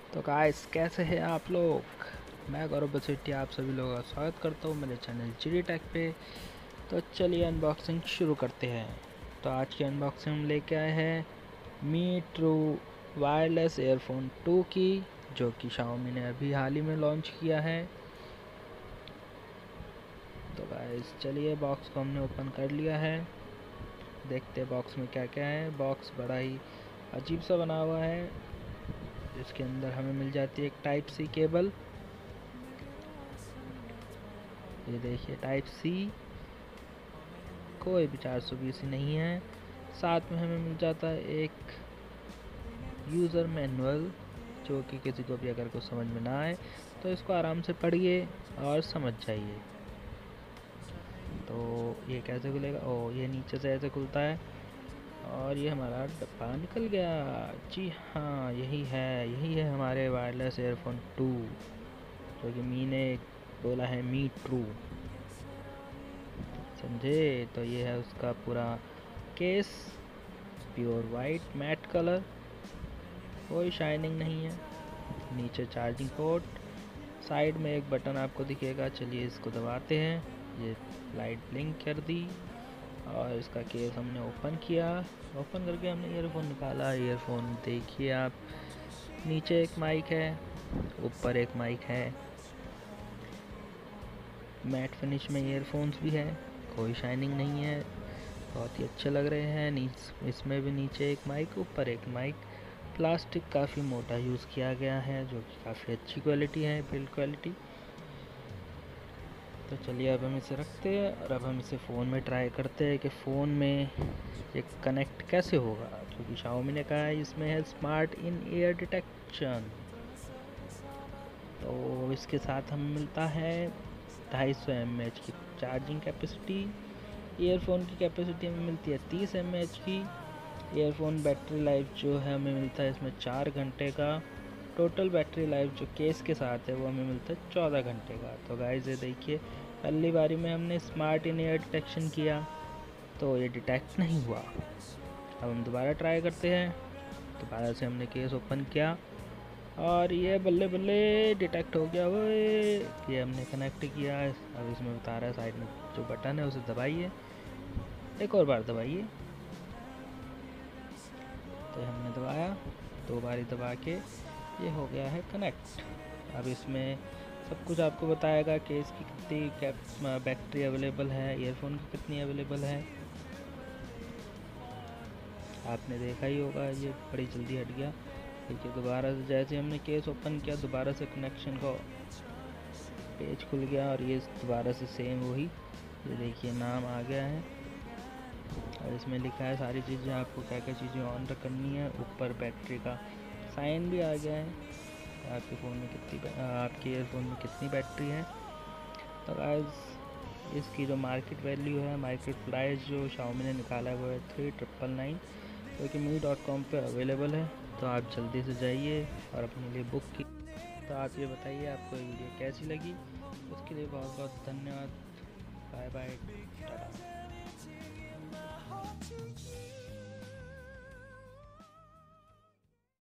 तो गाइस कैसे हैं आप लोग। मैं गौरव बसेटी आप सभी लोगों का स्वागत करता हूं मेरे चैनल चिड़ी टेक पे। तो चलिए अनबॉक्सिंग शुरू करते हैं। तो आज की अनबॉक्सिंग हम लेके आए हैं मी ट्रू वायरलेस ईयरफोन 2 की, जो कि शाओमी ने अभी हाल ही में लॉन्च किया है। तो गाइस चलिए बॉक्स को हमने ओपन कर लिया है। देखते हैं बॉक्स में क्या क्या है। बॉक्स बड़ा ही अजीब सा बना हुआ है। इसके अंदर हमें मिल जाती है एक टाइप सी केबल। ये देखिए टाइप सी, कोई भी 420 नहीं है। साथ में हमें मिल जाता है एक यूज़र मैनुअल, जो कि किसी को भी अगर कुछ समझ में ना आए तो इसको आराम से पढ़िए और समझ जाइए। तो ये कैसे खुलेगा? ओ, ये नीचे से ऐसे खुलता है और ये हमारा डब्बा निकल गया। जी हाँ, यही है हमारे वायरलेस ईयरफोन 2, जो कि मी ने बोला है मी ट्रू, समझे। तो ये है उसका पूरा case, pure white matte colour, कोई शाइनिंग नहीं है। नीचे चार्जिंग पोर्ट, साइड में एक बटन आपको दिखेगा। चलिए इसको दबाते हैं, ये लाइट ब्लिंक कर दी और इसका केस हमने ओपन किया। ओपन करके हमने ईयरफोन निकाला। ईयरफोन देखिए आप, नीचे एक माइक है, ऊपर एक माइक है। मैट फिनिश में ईयरफोन्स भी है, कोई शाइनिंग नहीं है, बहुत ही अच्छे लग रहे हैं। इसमें भी नीचे एक माइक, ऊपर एक माइक। प्लास्टिक काफ़ी मोटा यूज़ किया गया है, जो कि काफ़ी अच्छी क्वालिटी है, बिल्ड क्वालिटी। तो चलिए अब हम इसे रखते हैं और अब हम इसे फ़ोन में ट्राई करते हैं कि फ़ोन में ये कनेक्ट कैसे होगा, क्योंकि शाओमी ने कहा है इसमें है स्मार्ट इन ईयर डिटेक्शन। तो इसके साथ हमें मिलता है 250 mAh की चार्जिंग कैपेसिटी। ईयरफोन की कैपेसिटी हमें मिलती है 30 mAh की। ईयरफोन बैटरी लाइफ जो है हमें मिलता है इसमें 4 घंटे का। टोटल बैटरी लाइफ जो केस के साथ है वो हमें मिलता है 14 घंटे का। तो गाइस ये देखिए, पहली बारी में हमने स्मार्ट इन ईयर डिटेक्शन किया तो ये डिटेक्ट नहीं हुआ। अब हम दोबारा ट्राई करते हैं। दोबारा से हमने केस ओपन किया और ये बल्ले बल्ले डिटेक्ट हो गया। वो ये हमने कनेक्ट किया। अब इसमें बता रहा है साइड में जो बटन है उसे दबाइए, एक और बार दबाइए। तो हमने दबाया, 2 बारी दबा के ये हो गया है कनेक्ट। अब इसमें सब कुछ आपको बताएगा कि इसकी कितनी बैटरी अवेलेबल है, ईयरफोन की कितनी अवेलेबल है। आपने देखा ही होगा, ये बड़ी जल्दी हट गया। देखिए दोबारा से जैसे हमने केस ओपन किया, दोबारा से कनेक्शन का पेज खुल गया और ये दोबारा से सेम वही, ये देखिए नाम आ गया है और इसमें लिखा है सारी चीज़ें, आपको क्या क्या चीज़ें ऑन करनी है। ऊपर बैटरी का साइन भी आ गया है, आपके फ़ोन में आपके ईयरफोन में कितनी बैटरी है। तो गाइस इसकी जो मार्केट वैल्यू है, मार्केट प्राइस जो शाओमी ने निकाला है वो है 3999, जो कि मी.com पे अवेलेबल है। तो आप जल्दी से जाइए और अपने लिए बुक की। तो आप ये बताइए आपको ये वीडियो कैसी लगी। उसके लिए बहुत बहुत धन्यवाद। Bye bye, Tata.